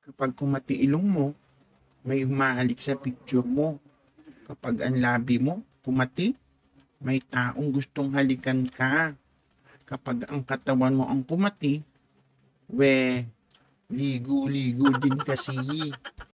Kapag kumati ilong mo, may humahalik sa picture mo. Kapag ang labi mo kumati, may taong gustong halikan ka. Kapag ang katawan mo ang kumati, we, ligo-ligo din kasi.